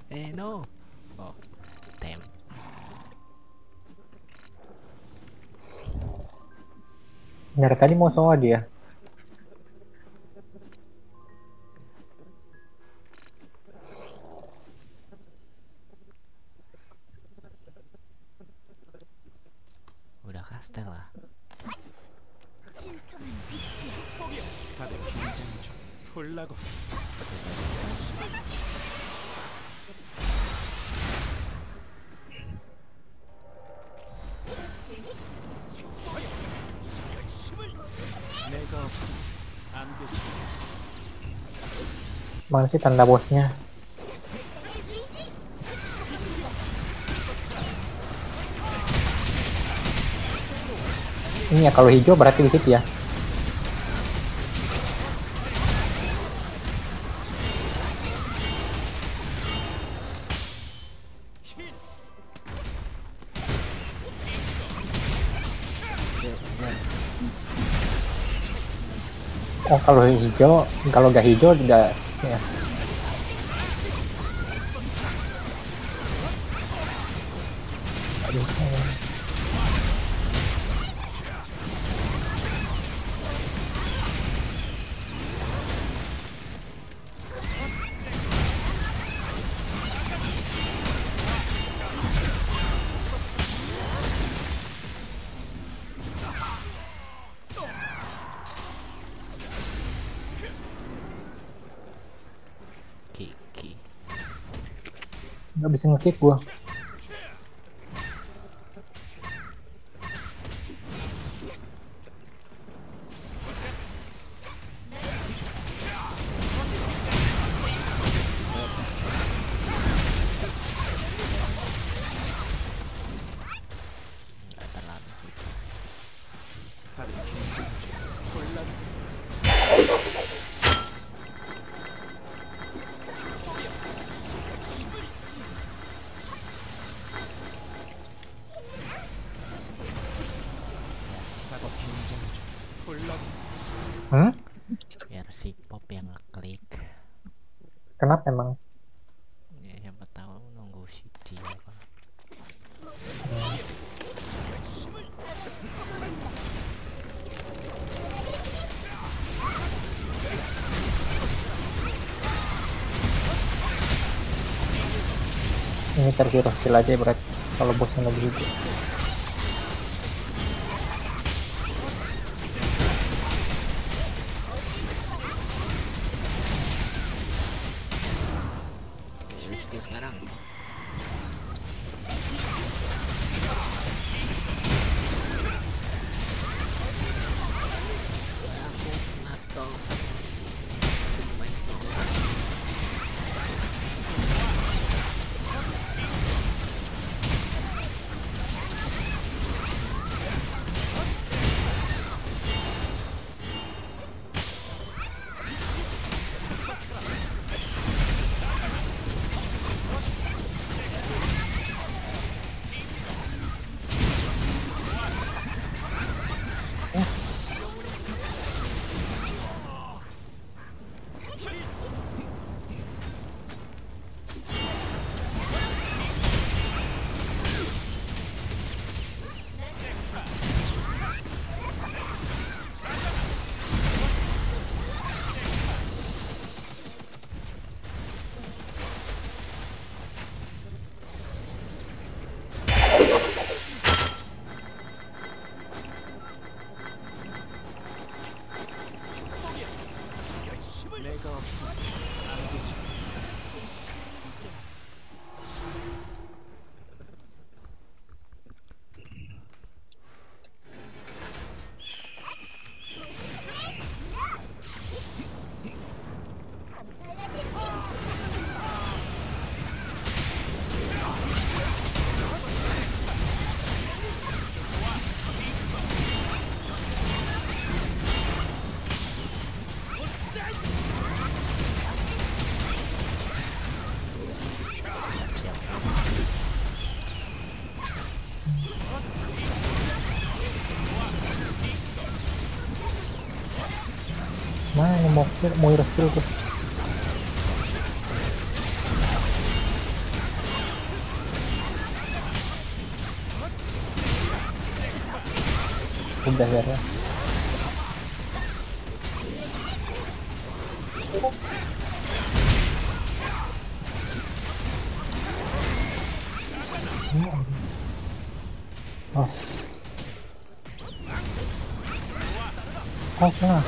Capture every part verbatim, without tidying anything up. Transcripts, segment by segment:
Eh no. Oh, damn. Dari tadi mau soal dia. Udah kastel lah. Mana sih tanda bosnya? Ini ya kalau hijau berarti di situ ya. Oh kalau hijau, kalau nggak hijau tidak ya. Aduh, Kiki. nggak bisa ngekick gua. Hmm? Biar si Pop yang ngeklik. Kenapa emang? Ya siapa tahu nunggu si dia apa. Ini terhero skill aja berarti kalau bosnya lagi hijau. Sekarang aku nastol main stol. Mana mau mau hero skill tuh? udah ya. Oh. Oh, salah.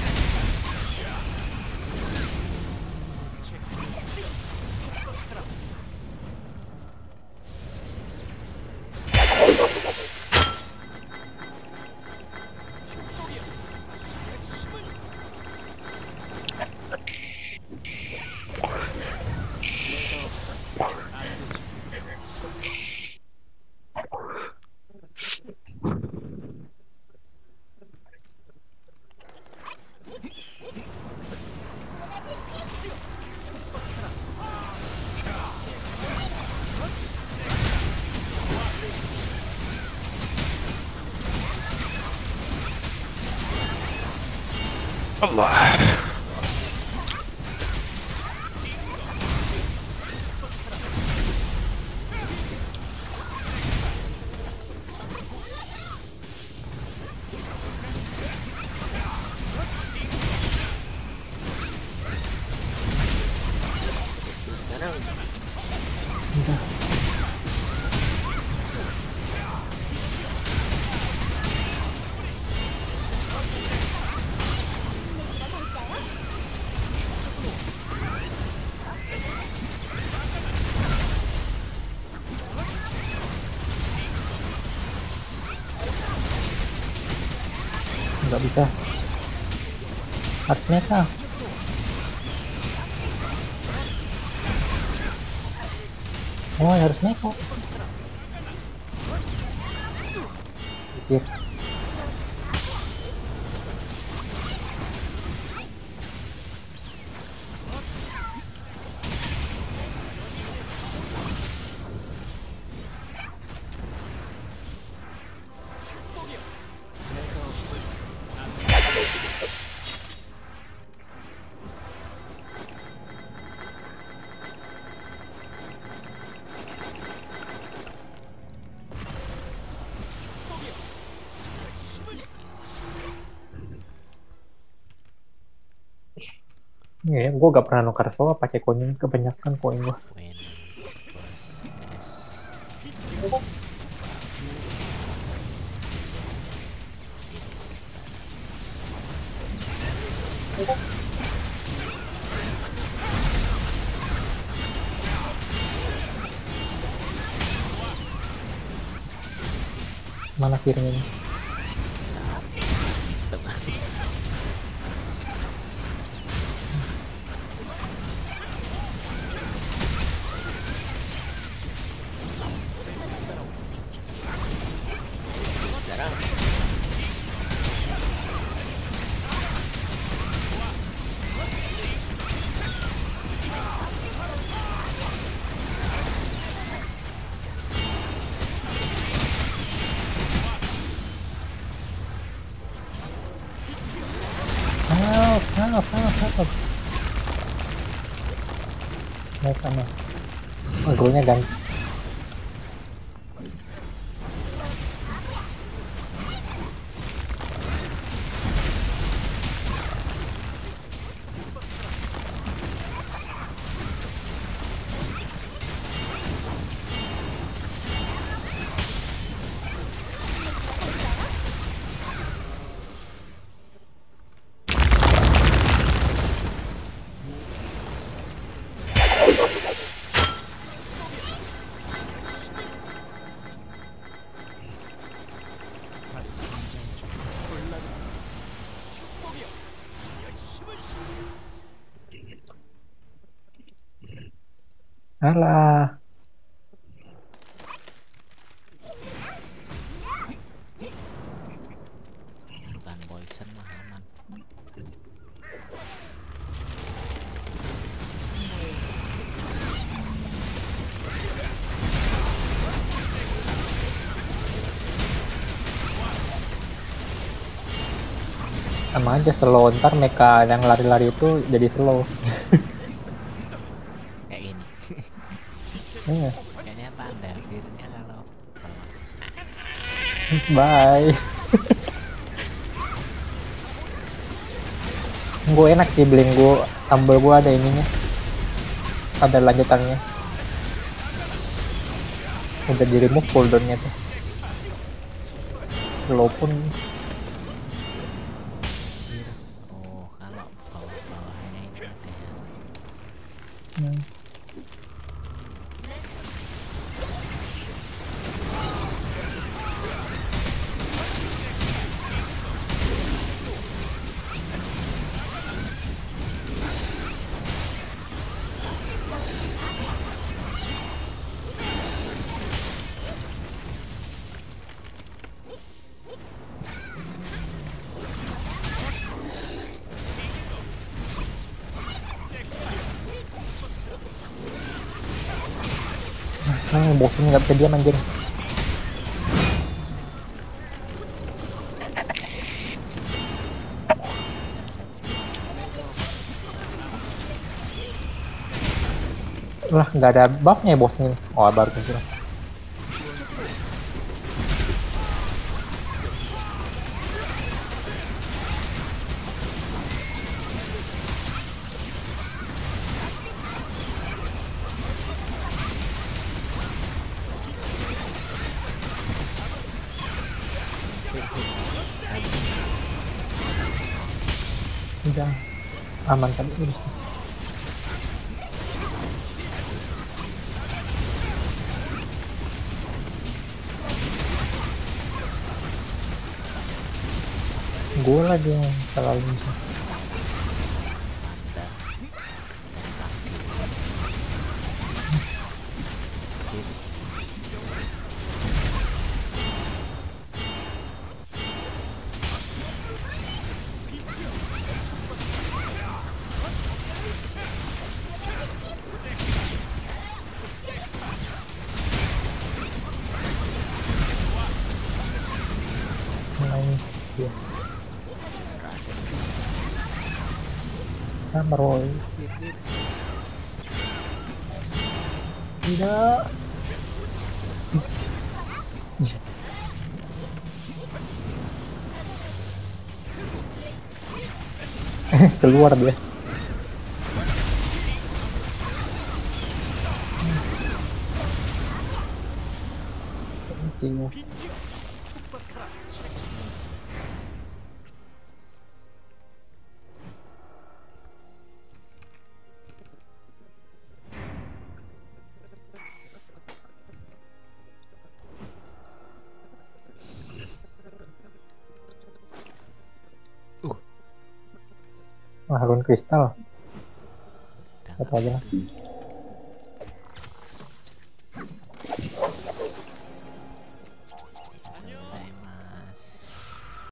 Allah. Nggak bisa, harus meta. Oh, harus meta. Anjir. Ya, gue gak pernah nukar soal pakai koin, kebanyakan koin gue. When Mana kirimnya? Help, help, help. Lihat sama. Oh, golnya ganti. Alah. bukan poison mah aman. Sama aja slow, ntar mecha yang lari-lari itu jadi slow. Kayak ini. Iya. Kayaknya tanda akhirnya kalau Bye. gue enak sih, bling gue tumble gue ada ininya, ada lanjutannya, udah di remove cooldownnya tuh, slow pun. Oh, kalau bawah-bawahnya ini ada ya. Hmm. Nah, bosen nggak bisa diam anjir. Lah, nggak ada buffnya ya bosnya. Oh, baru kira. Udah aman tadi urus. Gue lagi yang selalu bisa. Iya. Nah, Roy. Tidak. Keluar dia. Thank you. Wah, rune kristal. Apa aja lah.